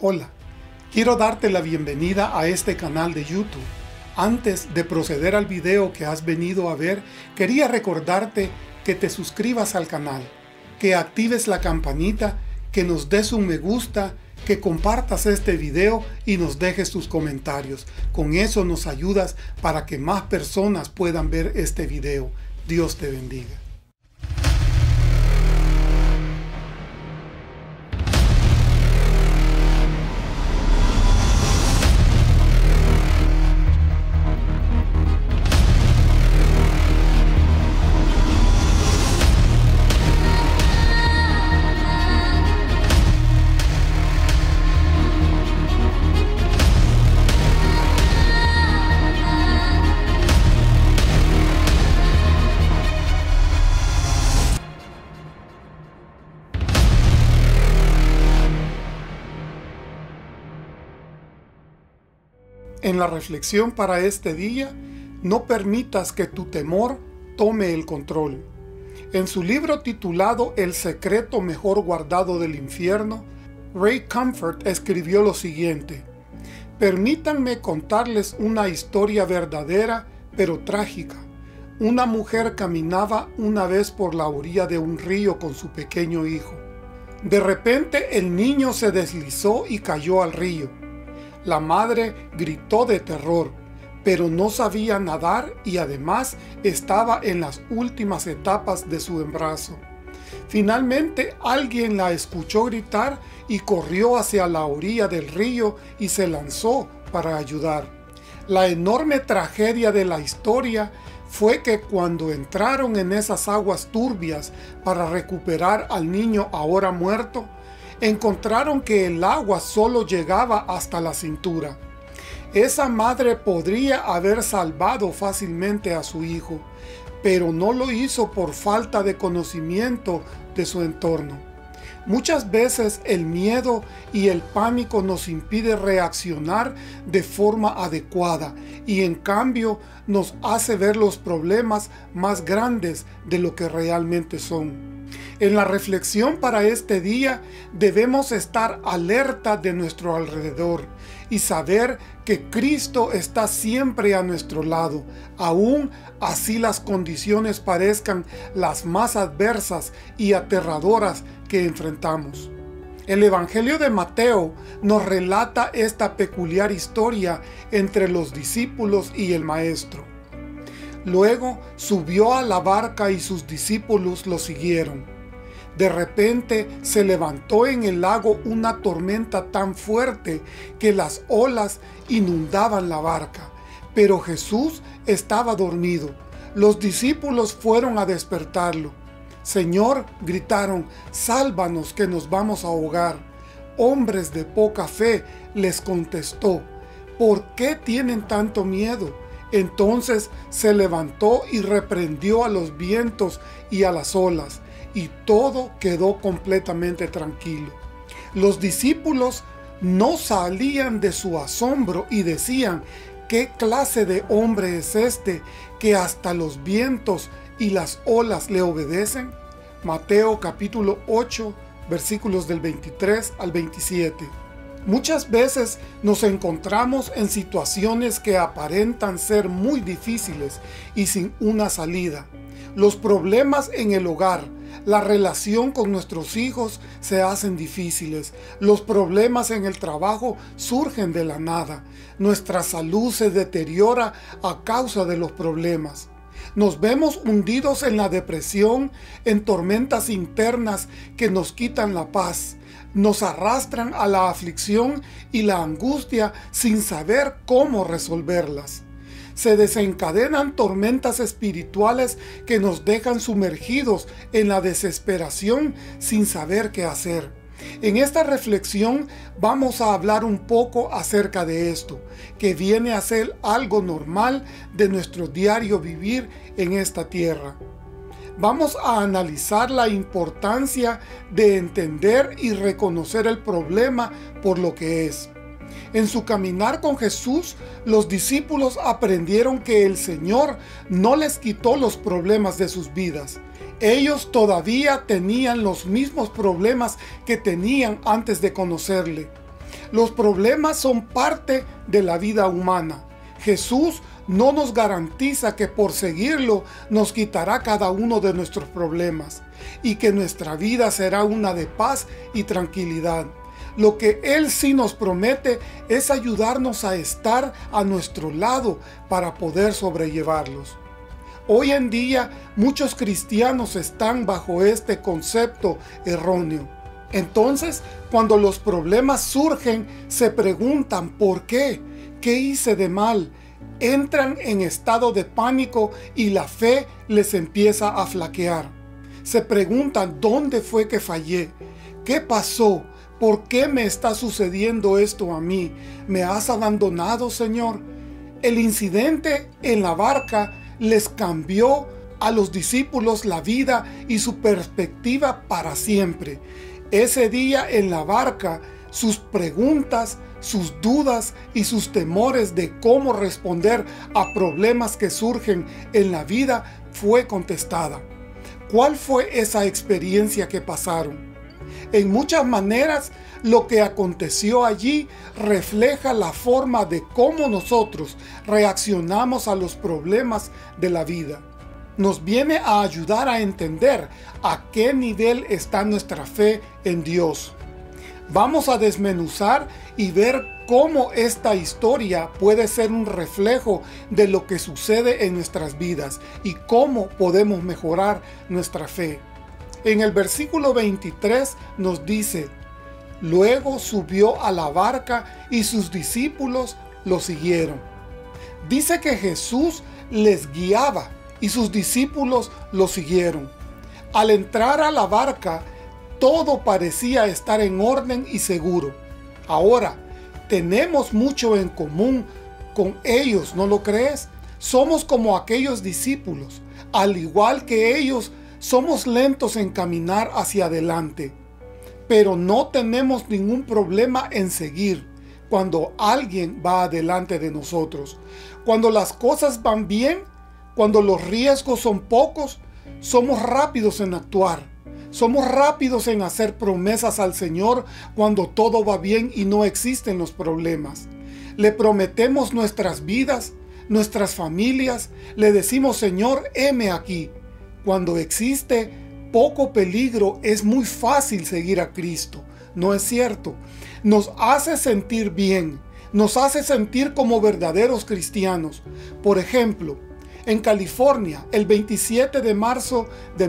Hola, quiero darte la bienvenida a este canal de YouTube. Antes de proceder al video que has venido a ver, quería recordarte que te suscribas al canal, que actives la campanita, que nos des un me gusta, que compartas este video y nos dejes tus comentarios. Con eso nos ayudas para que más personas puedan ver este video. Dios te bendiga. En la reflexión para este día, no permitas que tu temor tome el control. En su libro titulado El secreto mejor guardado del infierno, Ray Comfort escribió lo siguiente: permítanme contarles una historia verdadera pero trágica. Una mujer caminaba una vez por la orilla de un río con su pequeño hijo. De repente el niño se deslizó y cayó al río. La madre gritó de terror, pero no sabía nadar y además estaba en las últimas etapas de su embarazo. Finalmente alguien la escuchó gritar y corrió hacia la orilla del río y se lanzó para ayudar. La enorme tragedia de la historia fue que cuando entraron en esas aguas turbias para recuperar al niño ahora muerto, encontraron que el agua solo llegaba hasta la cintura. Esa madre podría haber salvado fácilmente a su hijo, pero no lo hizo por falta de conocimiento de su entorno. Muchas veces el miedo y el pánico nos impide reaccionar de forma adecuada y en cambio nos hace ver los problemas más grandes de lo que realmente son. En la reflexión para este día debemos estar alerta de nuestro alrededor y saber que Cristo está siempre a nuestro lado, aún así las condiciones parezcan las más adversas y aterradoras que enfrentamos. El Evangelio de Mateo nos relata esta peculiar historia entre los discípulos y el Maestro. Luego subió a la barca y sus discípulos lo siguieron. De repente se levantó en el lago una tormenta tan fuerte que las olas inundaban la barca, pero Jesús estaba dormido. Los discípulos fueron a despertarlo. «Señor», gritaron, «sálvanos que nos vamos a ahogar». «Hombres de poca fe», les contestó, «¿por qué tienen tanto miedo?». Entonces se levantó y reprendió a los vientos y a las olas, y todo quedó completamente tranquilo. Los discípulos no salían de su asombro y decían: «¿Qué clase de hombre es este que hasta los vientos y las olas le obedecen?». Mateo capítulo 8, versículos del 23 al 27. Muchas veces nos encontramos en situaciones que aparentan ser muy difíciles y sin una salida. Los problemas en el hogar, la relación con nuestros hijos se hacen difíciles. Los problemas en el trabajo surgen de la nada. Nuestra salud se deteriora a causa de los problemas. Nos vemos hundidos en la depresión, en tormentas internas que nos quitan la paz. Nos arrastran a la aflicción y la angustia sin saber cómo resolverlas. Se desencadenan tormentas espirituales que nos dejan sumergidos en la desesperación sin saber qué hacer. En esta reflexión vamos a hablar un poco acerca de esto, que viene a ser algo normal de nuestro diario vivir en esta tierra. Vamos a analizar la importancia de entender y reconocer el problema por lo que es. En su caminar con Jesús, los discípulos aprendieron que el Señor no les quitó los problemas de sus vidas. Ellos todavía tenían los mismos problemas que tenían antes de conocerle. Los problemas son parte de la vida humana. Jesús no nos garantiza que por seguirlo nos quitará cada uno de nuestros problemas y que nuestra vida será una de paz y tranquilidad. Lo que Él sí nos promete es ayudarnos a estar a nuestro lado para poder sobrellevarlos. Hoy en día muchos cristianos están bajo este concepto erróneo. Entonces, cuando los problemas surgen, se preguntan ¿por qué? ¿Qué hice de mal? Entran en estado de pánico y la fe les empieza a flaquear. Se preguntan ¿dónde fue que fallé? ¿Qué pasó? ¿Por qué me está sucediendo esto a mí? ¿Me has abandonado, Señor? El incidente en la barca les cambió a los discípulos la vida y su perspectiva para siempre. Ese día en la barca, sus preguntas, sus dudas y sus temores de cómo responder a problemas que surgen en la vida fue contestada. ¿Cuál fue esa experiencia que pasaron? En muchas maneras, lo que aconteció allí refleja la forma de cómo nosotros reaccionamos a los problemas de la vida. Nos viene a ayudar a entender a qué nivel está nuestra fe en Dios. Vamos a desmenuzar y ver cómo esta historia puede ser un reflejo de lo que sucede en nuestras vidas y cómo podemos mejorar nuestra fe. En el versículo 23 nos dice: luego subió a la barca y sus discípulos lo siguieron. Dice que Jesús les guiaba y sus discípulos lo siguieron. Al entrar a la barca, todo parecía estar en orden y seguro. Ahora, tenemos mucho en común con ellos, ¿no lo crees? Somos como aquellos discípulos. Al igual que ellos, somos lentos en caminar hacia adelante. Pero no tenemos ningún problema en seguir cuando alguien va adelante de nosotros. Cuando las cosas van bien, cuando los riesgos son pocos, somos rápidos en actuar. Somos rápidos en hacer promesas al Señor cuando todo va bien y no existen los problemas. Le prometemos nuestras vidas, nuestras familias, le decimos: Señor, heme aquí. Cuando existe poco peligro, es muy fácil seguir a Cristo. ¿No es cierto? Nos hace sentir bien, nos hace sentir como verdaderos cristianos. Por ejemplo, en California, el 27 de marzo de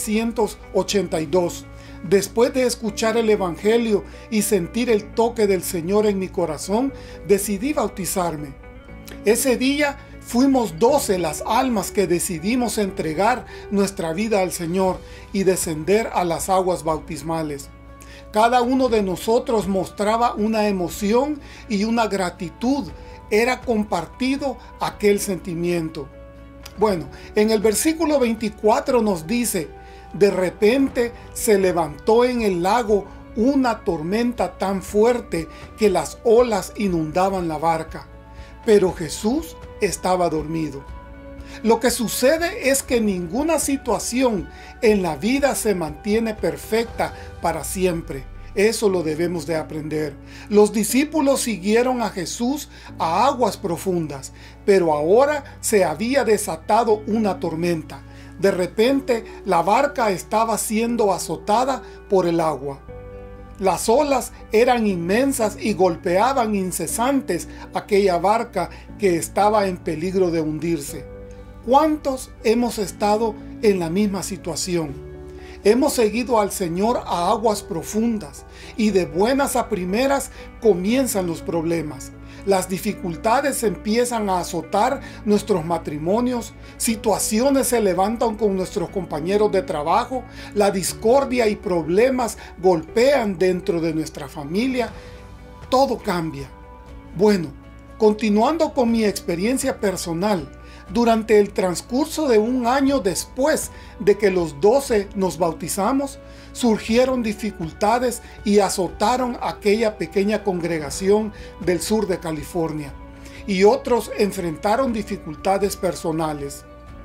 1982, después de escuchar el Evangelio y sentir el toque del Señor en mi corazón, decidí bautizarme. Ese día fuimos 12 las almas que decidimos entregar nuestra vida al Señor y descender a las aguas bautismales. Cada uno de nosotros mostraba una emoción y una gratitud. Era compartido aquel sentimiento. Bueno, en el versículo 24 nos dice: de repente se levantó en el lago una tormenta tan fuerte que las olas inundaban la barca. Pero Jesús estaba dormido. Lo que sucede es que ninguna situación en la vida se mantiene perfecta para siempre. Eso lo debemos de aprender. Los discípulos siguieron a Jesús a aguas profundas, pero ahora se había desatado una tormenta. De repente, la barca estaba siendo azotada por el agua. Las olas eran inmensas y golpeaban incesantes aquella barca que estaba en peligro de hundirse. ¿Cuántos hemos estado en la misma situación? Hemos seguido al Señor a aguas profundas y de buenas a primeras comienzan los problemas. Las dificultades empiezan a azotar nuestros matrimonios, situaciones se levantan con nuestros compañeros de trabajo, la discordia y problemas golpean dentro de nuestra familia, todo cambia. Bueno, continuando con mi experiencia personal, durante el transcurso de un año después de que los 12 nos bautizamos, surgieron dificultades y azotaron aquella pequeña congregación del sur de California, y otros enfrentaron dificultades personales.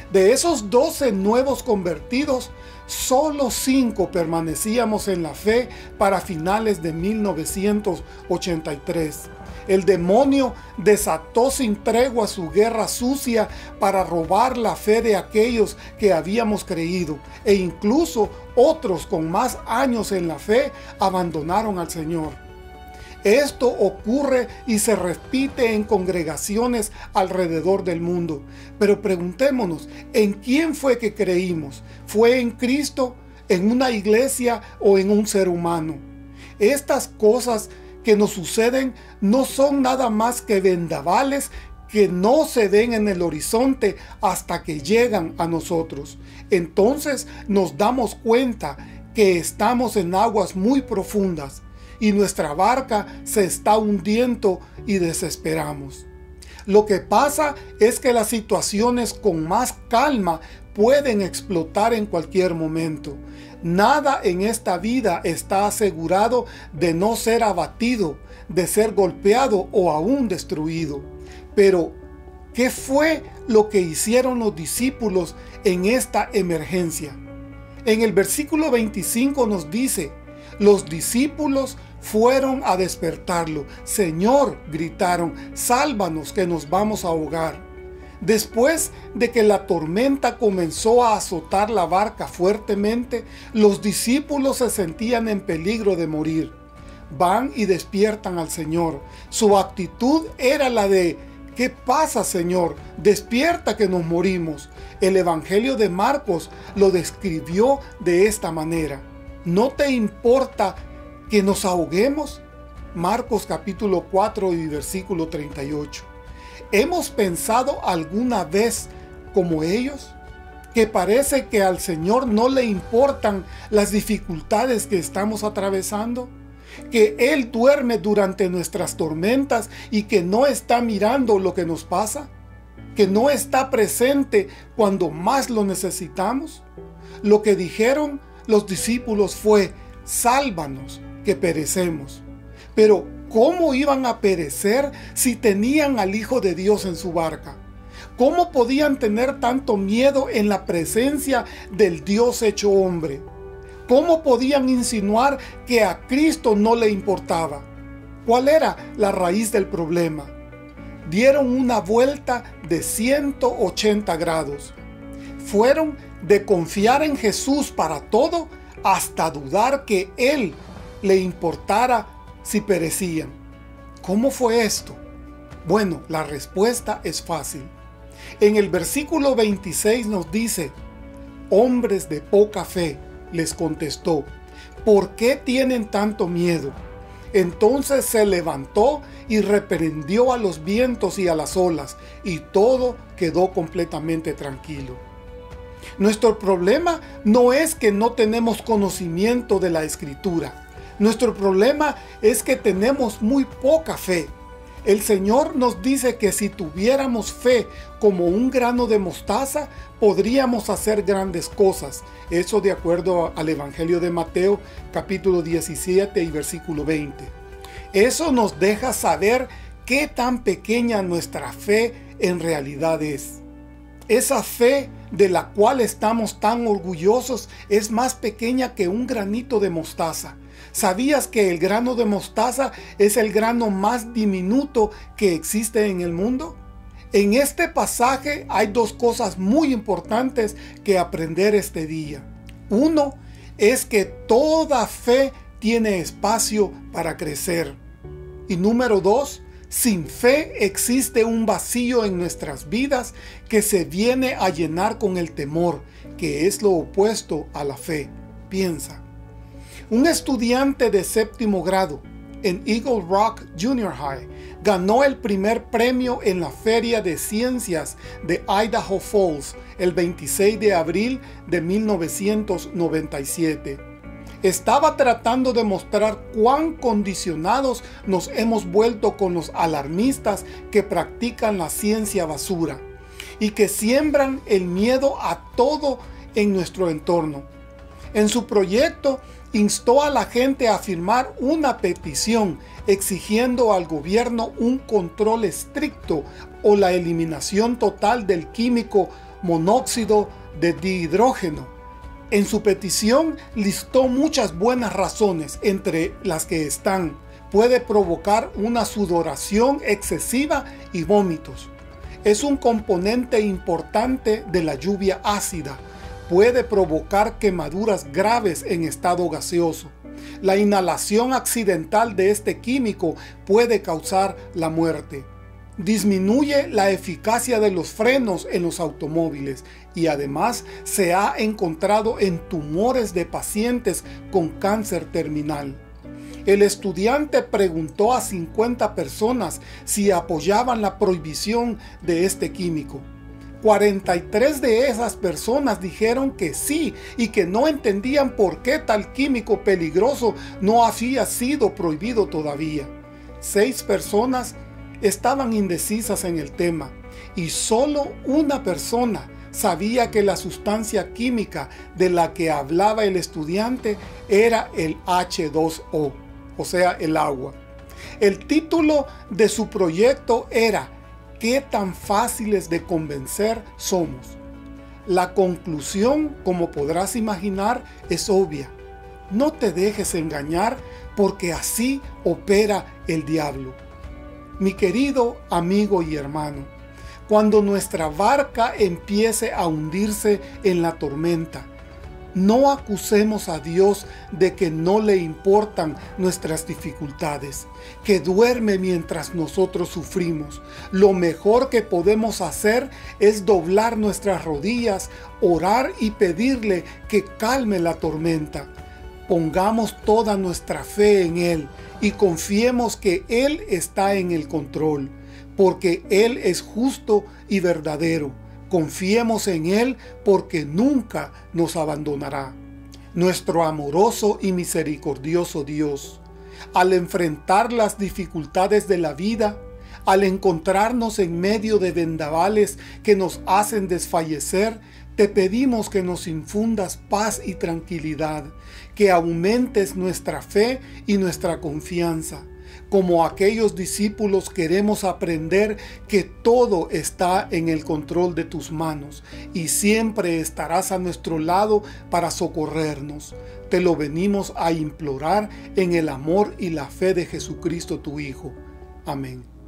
De esos 12 nuevos convertidos, solo 5 permanecíamos en la fe para finales de 1983. El demonio desató sin tregua su guerra sucia para robar la fe de aquellos que habíamos creído, e incluso otros con más años en la fe abandonaron al Señor. Esto ocurre y se repite en congregaciones alrededor del mundo. Pero preguntémonos, ¿en quién fue que creímos? ¿Fue en Cristo, en una iglesia o en un ser humano? Estas cosas que nos suceden no son nada más que vendavales que no se ven en el horizonte hasta que llegan a nosotros. Entonces nos damos cuenta que estamos en aguas muy profundas y nuestra barca se está hundiendo y desesperamos. Lo que pasa es que las situaciones con más calma pueden explotar en cualquier momento. Nada en esta vida está asegurado de no ser abatido, de ser golpeado o aún destruido. Pero, ¿qué fue lo que hicieron los discípulos en esta emergencia? En el versículo 25 nos dice: los discípulos fueron a despertarlo. Señor, gritaron, sálvanos que nos vamos a ahogar. Después de que la tormenta comenzó a azotar la barca fuertemente, los discípulos se sentían en peligro de morir. Van y despiertan al Señor. Su actitud era la de: ¿qué pasa, Señor? Despierta que nos morimos. El Evangelio de Marcos lo describió de esta manera: ¿no te importa que nos ahoguemos? Marcos capítulo 4 y versículo 38. ¿Hemos pensado alguna vez como ellos? Que parece que al Señor no le importan las dificultades que estamos atravesando, que Él duerme durante nuestras tormentas y que no está mirando lo que nos pasa, que no está presente cuando más lo necesitamos. Lo que dijeron los discípulos fue: sálvanos que perecemos. Pero ¿cómo iban a perecer si tenían al Hijo de Dios en su barca? ¿Cómo podían tener tanto miedo en la presencia del Dios hecho hombre? ¿Cómo podían insinuar que a Cristo no le importaba? ¿Cuál era la raíz del problema? Dieron una vuelta de 180 grados. Fueron de confiar en Jesús para todo hasta dudar que Él le importara si perecían. ¿Cómo fue esto? Bueno, la respuesta es fácil. En el versículo 26 nos dice: hombres de poca fe, les contestó, ¿por qué tienen tanto miedo? Entonces se levantó y reprendió a los vientos y a las olas, y todo quedó completamente tranquilo. Nuestro problema no es que no tenemos conocimiento de la Escritura. Nuestro problema es que tenemos muy poca fe. El Señor nos dice que si tuviéramos fe como un grano de mostaza, podríamos hacer grandes cosas. Eso de acuerdo al Evangelio de Mateo, capítulo 17 y versículo 20. Eso nos deja saber qué tan pequeña nuestra fe en realidad es. Esa fe de la cual estamos tan orgullosos es más pequeña que un granito de mostaza. ¿Sabías que el grano de mostaza es el grano más diminuto que existe en el mundo? En este pasaje hay dos cosas muy importantes que aprender este día. Uno es que toda fe tiene espacio para crecer. Y número dos, sin fe existe un vacío en nuestras vidas que se viene a llenar con el temor, que es lo opuesto a la fe. Piensa. Un estudiante de séptimo grado en Eagle Rock Junior High ganó el primer premio en la Feria de Ciencias de Idaho Falls el 26 de abril de 1997. Estaba tratando de mostrar cuán condicionados nos hemos vuelto con los alarmistas que practican la ciencia basura y que siembran el miedo a todo en nuestro entorno. En su proyecto, instó a la gente a firmar una petición exigiendo al gobierno un control estricto o la eliminación total del químico monóxido de dihidrógeno. En su petición listó muchas buenas razones, entre las que están: puede provocar una sudoración excesiva y vómitos. Es un componente importante de la lluvia ácida. Puede provocar quemaduras graves en estado gaseoso. La inhalación accidental de este químico puede causar la muerte. Disminuye la eficacia de los frenos en los automóviles y además se ha encontrado en tumores de pacientes con cáncer terminal. El estudiante preguntó a 50 personas si apoyaban la prohibición de este químico. 43 de esas personas dijeron que sí y que no entendían por qué tal químico peligroso no había sido prohibido todavía. 6 personas estaban indecisas en el tema y solo una persona sabía que la sustancia química de la que hablaba el estudiante era el H2O, o sea, el agua. El título de su proyecto era ¿Qué tan fáciles de convencer somos? La conclusión, como podrás imaginar, es obvia. No te dejes engañar, porque así opera el diablo. Mi querido amigo y hermano, cuando nuestra barca empiece a hundirse en la tormenta, no acusemos a Dios de que no le importan nuestras dificultades, que duerme mientras nosotros sufrimos. Lo mejor que podemos hacer es doblar nuestras rodillas, orar y pedirle que calme la tormenta. Pongamos toda nuestra fe en Él y confiemos que Él está en el control, porque Él es justo y verdadero. Confiemos en Él porque nunca nos abandonará. Nuestro amoroso y misericordioso Dios, al enfrentar las dificultades de la vida, al encontrarnos en medio de vendavales que nos hacen desfallecer, te pedimos que nos infundas paz y tranquilidad, que aumentes nuestra fe y nuestra confianza. Como aquellos discípulos queremos aprender que todo está en el control de tus manos y siempre estarás a nuestro lado para socorrernos. Te lo venimos a implorar en el amor y la fe de Jesucristo tu Hijo. Amén.